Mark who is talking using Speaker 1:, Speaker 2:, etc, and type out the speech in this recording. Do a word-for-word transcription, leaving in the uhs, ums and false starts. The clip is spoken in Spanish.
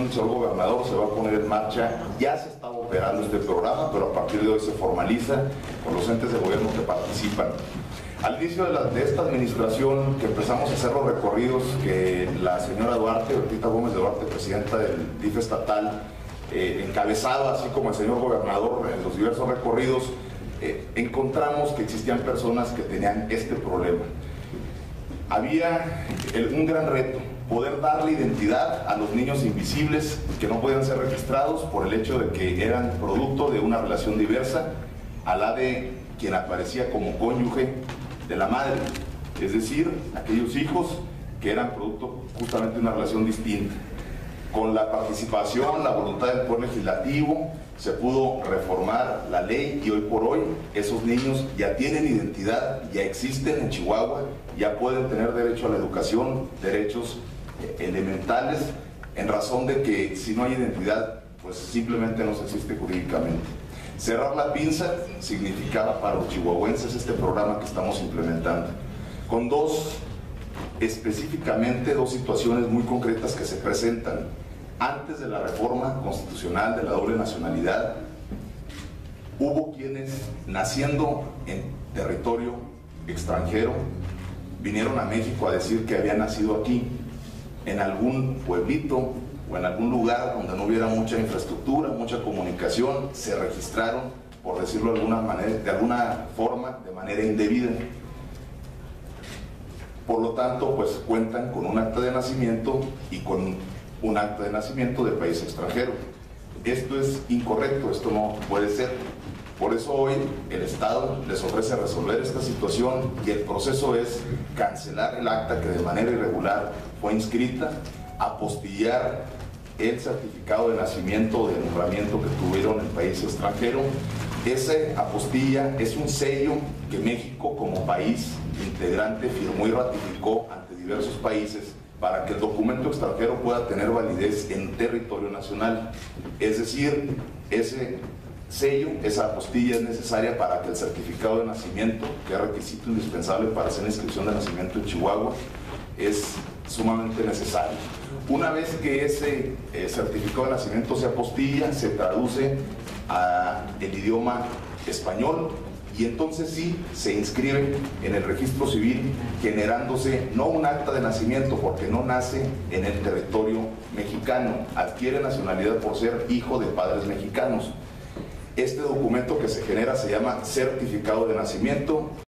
Speaker 1: el señor gobernador se va a poner en marcha, ya se está operando este programa, pero a partir de hoy se formaliza con los entes de gobierno que participan. Al inicio de, la, de esta administración, que empezamos a hacer los recorridos que la señora Duarte, Bertita Gómez de Duarte, presidenta del D I F estatal, eh, encabezaba, así como el señor gobernador, en los diversos recorridos, eh, encontramos que existían personas que tenían este problema. Había el, un gran reto, poder darle identidad a los niños invisibles que no podían ser registrados por el hecho de que eran producto de una relación diversa a la de quien aparecía como cónyuge de la madre, es decir, aquellos hijos que eran producto justamente de una relación distinta. Con la participación, la voluntad del Poder Legislativo, se pudo reformar la ley y hoy por hoy esos niños ya tienen identidad, ya existen en Chihuahua, ya pueden tener derecho a la educación, derechos elementales, en razón de que si no hay identidad, pues simplemente no se existe jurídicamente. Cerrar la pinza significaba para los chihuahuenses este programa que estamos implementando, con dos, específicamente dos situaciones muy concretas que se presentan. Antes de la reforma constitucional de la doble nacionalidad, hubo quienes, naciendo en territorio extranjero, vinieron a México a decir que habían nacido aquí, en algún pueblito o en algún lugar donde no hubiera mucha infraestructura, mucha comunicación, se registraron, por decirlo de alguna manera, de alguna forma, de manera indebida. Por lo tanto, pues cuentan con un acta de nacimiento y con un acta de nacimiento de país extranjero. Esto es incorrecto, esto no puede ser. Por eso hoy el Estado les ofrece resolver esta situación y el proceso es cancelar el acta que de manera irregular fue inscrita, apostillar el certificado de nacimiento o de nombramiento que tuvieron en país extranjero. Ese apostilla es un sello que México como país integrante firmó y ratificó ante diversos países para que el documento extranjero pueda tener validez en territorio nacional. Es decir, ese sello, esa apostilla es necesaria para que el certificado de nacimiento, que es requisito indispensable para hacer la inscripción de nacimiento en Chihuahua, es sumamente necesario. Una vez que ese eh, certificado de nacimiento se apostilla, se traduce al idioma español y entonces sí se inscribe en el registro civil, generándose no un acta de nacimiento porque no nace en el territorio mexicano, adquiere nacionalidad por ser hijo de padres mexicanos. Este documento que se genera se llama certificado de nacimiento.